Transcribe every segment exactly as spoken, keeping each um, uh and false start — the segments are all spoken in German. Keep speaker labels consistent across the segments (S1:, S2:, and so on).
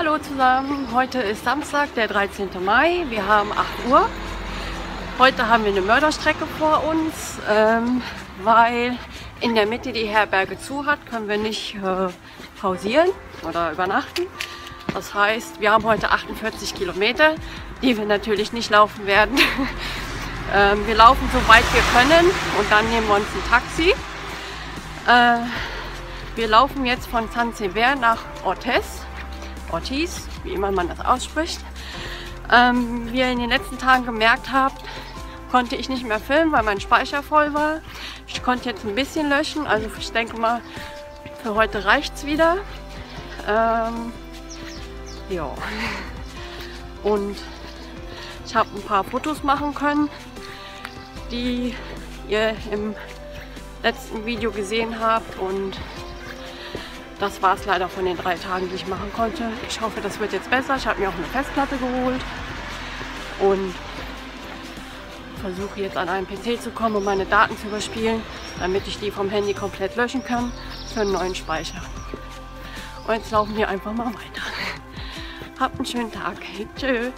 S1: Hallo zusammen, heute ist Samstag, der dreizehnte Mai, wir haben acht Uhr. Heute haben wir eine Mörderstrecke vor uns, ähm, weil in der Mitte die Herberge zu hat, können wir nicht äh, pausieren oder übernachten. Das heißt, wir haben heute achtundvierzig Kilometer, die wir natürlich nicht laufen werden. ähm, wir laufen so weit wir können und dann nehmen wir uns ein Taxi. Äh, wir laufen jetzt von San Sever nach Ortiz. Ortiz, wie immer man das ausspricht. Ähm, wie ihr in den letzten Tagen gemerkt habt, konnte ich nicht mehr filmen, weil mein Speicher voll war. Ich konnte jetzt ein bisschen löschen, also ich denke mal, für heute reicht es wieder. Ähm, ja. Und ich habe ein paar Fotos machen können, die ihr im letzten Video gesehen habt, und das war es leider von den drei Tagen, die ich machen konnte. Ich hoffe, das wird jetzt besser. Ich habe mir auch eine Festplatte geholt und versuche jetzt an einen P C zu kommen, um meine Daten zu überspielen, damit ich die vom Handy komplett löschen kann für einen neuen Speicher. Und jetzt laufen wir einfach mal weiter. Habt einen schönen Tag. Tschö.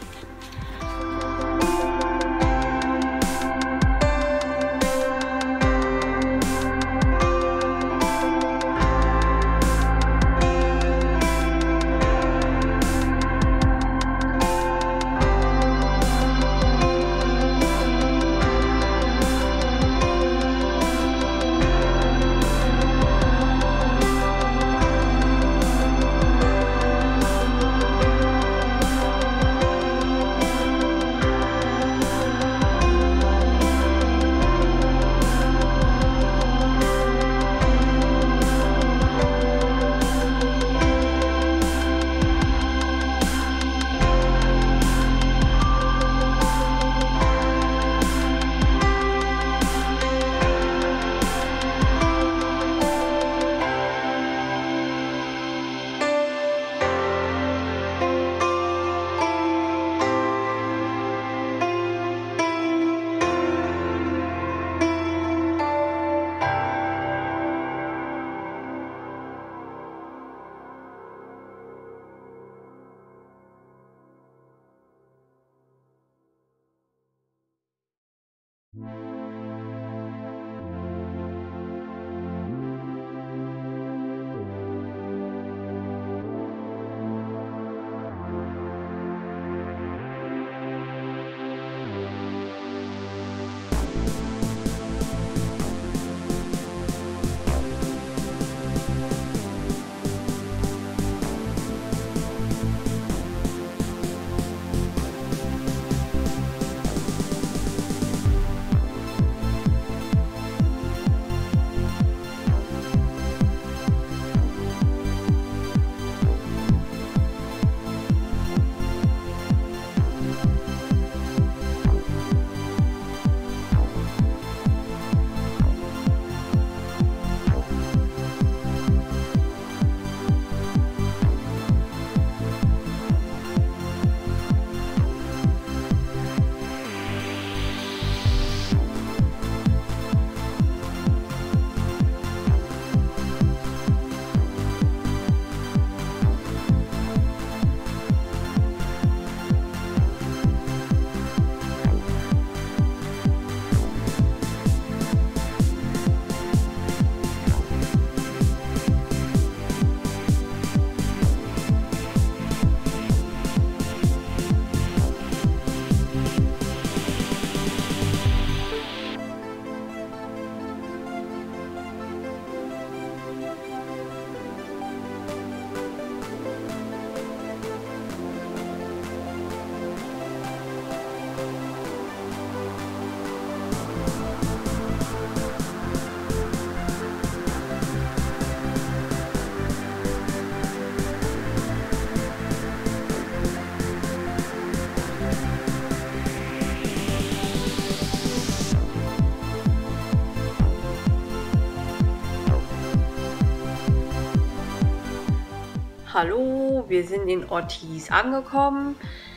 S1: Hallo, wir sind in Ortiz angekommen.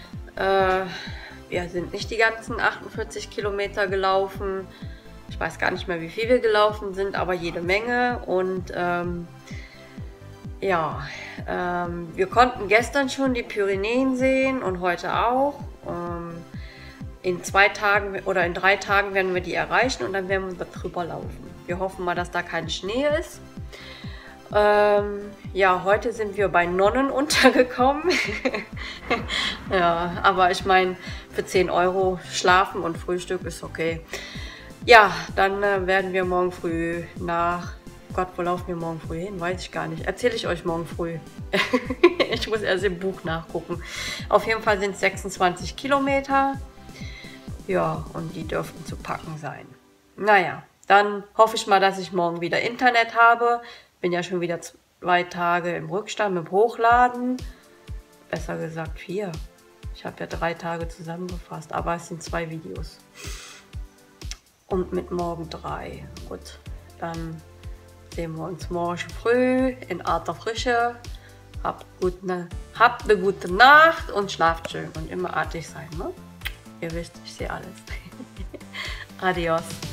S1: Äh, wir sind nicht die ganzen achtundvierzig Kilometer gelaufen. Ich weiß gar nicht mehr, wie viel wir gelaufen sind, aber jede Menge. Und ähm, Ja, ähm, wir konnten gestern schon die Pyrenäen sehen und heute auch. Ähm, in zwei Tagen oder in drei Tagen werden wir die erreichen und dann werden wir drüber laufen. Wir hoffen mal, dass da kein Schnee ist. Ähm, ja, heute sind wir bei Nonnen untergekommen. Ja, aber ich meine, für zehn Euro schlafen und Frühstück ist okay. Ja, dann äh, werden wir morgen früh nach... Gott, wo laufen wir morgen früh hin? Weiß ich gar nicht. Erzähle ich euch morgen früh. Ich muss erst im Buch nachgucken. Auf jeden Fall sind es sechsundzwanzig Kilometer. Ja, und die dürften zu packen sein. Naja, dann hoffe ich mal, dass ich morgen wieder Internet habe. Bin ja schon wieder zwei Tage im Rückstand mit dem Hochladen. Besser gesagt vier. Ich habe ja drei Tage zusammengefasst, aber es sind zwei Videos. Und mit morgen drei. Gut, dann sehen wir uns morgen früh in alter Frische. Habt, gut, ne, habt eine gute Nacht und schlaft schön und immer artig sein. Ne? Ihr wisst, ich sehe alles. Adios.